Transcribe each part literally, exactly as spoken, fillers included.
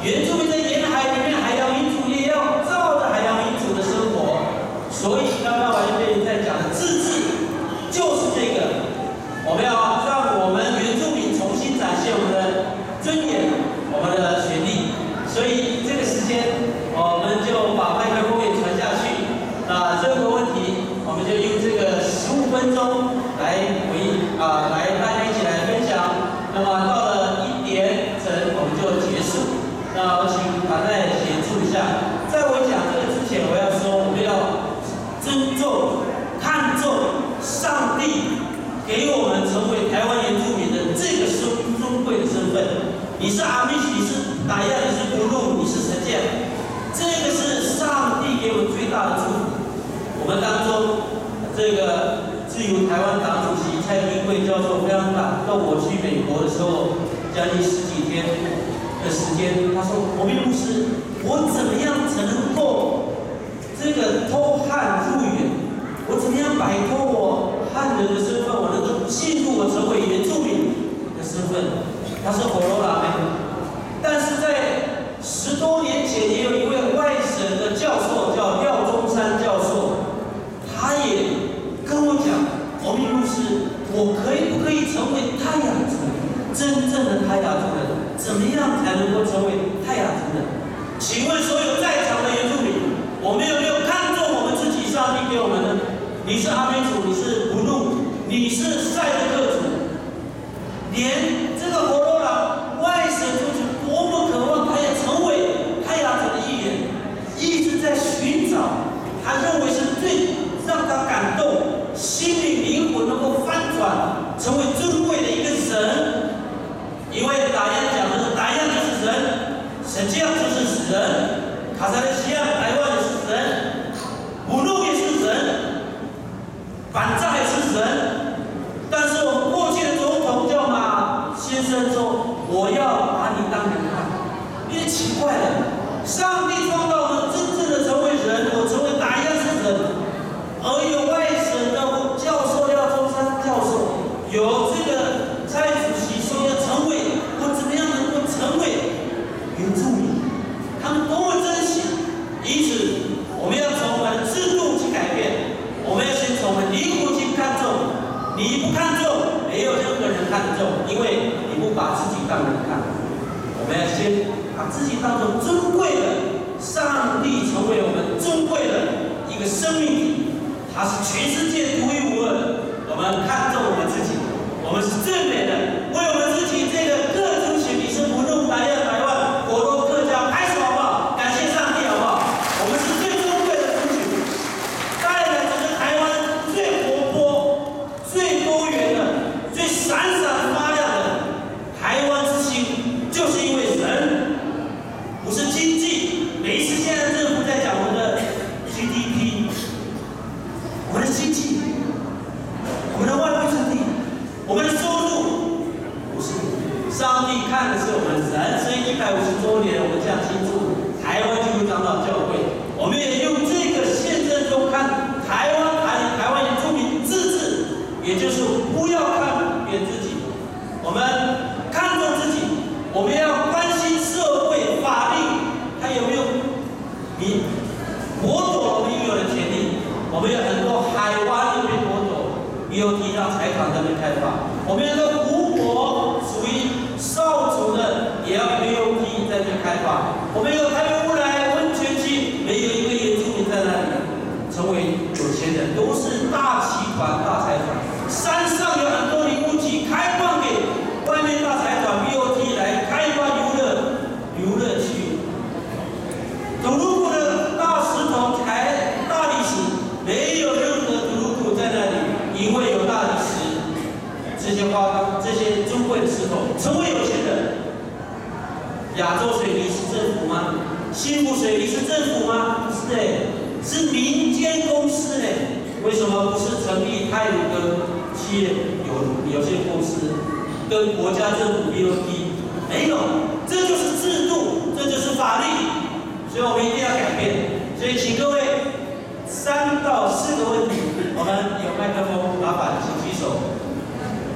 原住民在沿海里面，海洋民族也要照着海洋民族的生活。所以刚刚王一飞在讲的自治，就是这个，我们要让我们原住民重新展现我们的尊严，我们的权利。所以这个时间，我们就把麦克风给传下去。啊，任何问题，我们就用这个十五分钟来回啊，来大家一起来分享。那么到了一点整，我们就结束。那我请法代协助一下。在我讲这个之前，我要说，我们要尊重、看重上帝给我们成为台湾原住民的这个尊尊贵的身份。你是阿米许，你是达亚，你是布鲁，你是神将，这个是上帝给我们最大的祝福。我们当中这个自由台湾党主席蔡英文教授非常感动。我去美国的时候，将近十几天的时间，他说：“国民牧师，我怎么样才能够这个偷汉入原？我怎么样摆脱我汉人的身份，我能够进入我成为原住民的身份？”他是火罗拉美，但是在十多年前，也有一位外省的教授叫廖中山教授，他也跟我讲：“国民牧师，我可以不可以成为泰雅族？真正的泰雅族人，怎么样才能够成为泰雅族人？”请问所有在场的原住民，我们有没有看重我们自己上帝给我们的？你是阿美族，你是布鲁，你是赛德克族，连这个活罗拉外省族群多么渴望他要成为泰雅族的一员，一直在寻找，他认为是最让他感动、心灵灵魂能够翻转，成为尊贵的一个人。因为达样讲的是达样就是人，神将就是人，卡萨雷西亚台湾也是人，布鲁也是人，板扎也是人。但是我们过去的总统叫马先生说：“我要把你当人看。”因为奇怪了，上帝创造我们真正的成为人，我成为达样是人，而有外省的教授廖中山教授，有这个蔡主席说要成为，我怎么样能够成为原住民？他们多么珍惜！因此，我们要从我们的制度去改变，我们要先从我们灵魂去看重。你不看重，没有任何人看重，因为你不把自己当人看。我们要先把自己当成尊贵的，上帝成为我们尊贵的一个生命体，它是全世界独一无二的。我们看重我们自己，我们是最美的，为我们自己这个各族群，你是不弄台湾、台湾、火龙、客家，拍手好不好？感谢上帝好不好？我们是最尊贵的族群，带来整个台湾最活泼、最多元的、最闪闪发亮的台湾之星，就是因为人，不是经济。每一次现在政府在讲我们的 G D P， 我们的经济，我们的外汇存底，我们的收入，不是。上帝看的是我们人，所以一百五十周年，我们这样庆祝台湾基督长老教会，我们也用这个宪政中看台湾台台湾原住民自治，也就是不要看扁自己，我们看重自己，我们要关心社会法律，它有没有你剥夺我们应有的权利？我们有很多海湾也被剥夺 ，B O T 让财团在那边开发，我们有很多湖泊属于少族的，也要 B O T 在那边开发，我们有台北乌来温泉区，没有一个原住民在那里成为有钱人，都是大集团、大财团。山上有很多林务局开放给外面大财团 B O T 来开发游乐游乐区。土鲁古的大石头台大理石，没有任何土鲁古在那里，因为有大理石，这些花岗这些尊贵的石头，成为有钱人。亚洲水泥是政府吗？新福水泥是政府吗？不是哎，是民间公司哎。为什么不是成立泰鲁格企业有有限公司，跟国家政府 B O T？ 没有，这就是制度，这就是法律，所以我们一定要改变。所以请各位三到四个问题，我们有麦克风，麻烦请举手。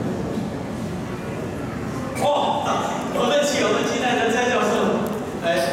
哦，我们请我们期待的蔡教授来。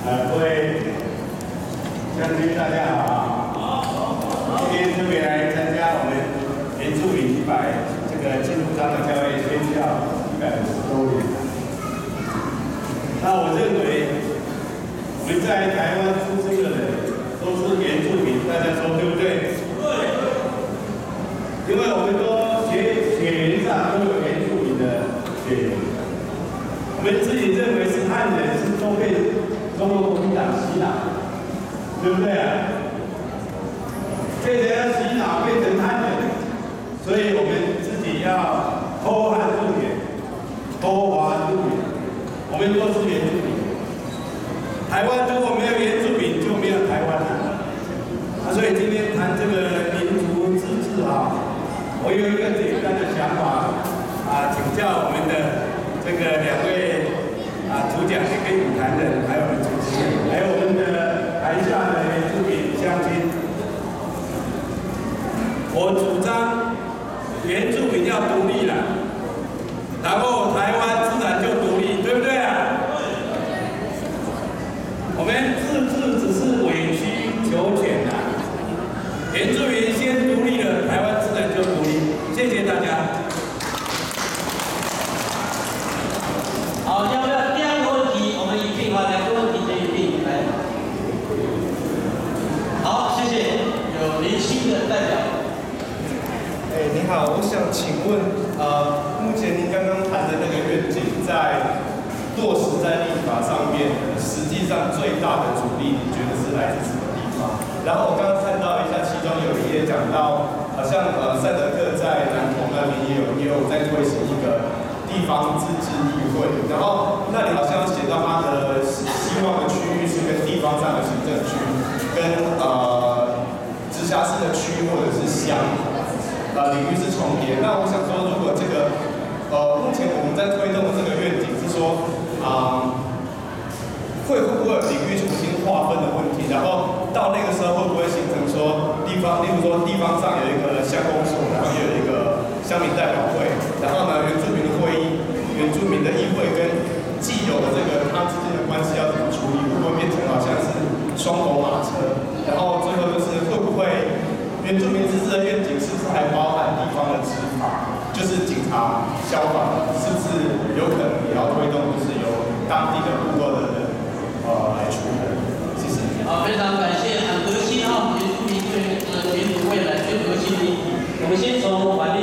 呃，各位将军大家好啊！今天特别来参加我们原住民一百这个进入章的教育宣教一百五十周年。那我认为我们在台湾出生的人都是原住民，大家说对不对？对。因为我们都血血缘上都有原住民的血缘，我们自己认为是汉人，是都被中国国民党洗脑，对不对啊？被人家洗脑变成汉人，所以我们自己要偷汉入原，偷华入原，我们都是原住民。台湾如果没有原住民，就没有台湾了。啊，所以今天谈这个民族自治啊，我有一个简单的想法啊，请教我们的这个两位。啊，主讲也跟语坛人，还有我们主持人，还有我们的台下的原住民乡亲，我主张原住民要独立了，然后台湾自然就独立，对不对啊？我们自治只是委曲求全啊，原住民先独立了，台湾自然就独立。谢谢大家。 好，要不要？来个问题可以并来。好，谢谢。有年轻的代表。 哎，你好，我想请问，呃，目前您刚刚谈的那个愿景，在落实在立法上面，实际上最大的阻力，你觉得是来自什么地方？然后我刚刚看到一下，其中有一页讲到，好像呃，赛德克在南投那边也有也有在推行一个地方自治议会，然后那里好像写到他的希望的区域是跟地方上的行政区，跟呃直辖市的区或者是乡呃领域是重叠。那我想说，如果这个呃目前我们在推动的这个愿景是说啊、呃，会会不会有领域重新划分的问题？然后到那个时候会不会形成说地方，例如说地方上有一个乡公所，然后又有一个乡民代表会，然后呢原住民的会议。原住民的议会跟既有的这个他之间的关系要怎么处理？会不会变成好像是双头马车？然后最后就是会不会原住民自治的愿景是不是还包含地方的执法？就是警察、消防，是不是有可能也要推动，就是由当地的部落的人呃来处理？谢谢。 好，非常感谢，很核心哈，原住民对呃原住未来最核心的议题。我们先从晚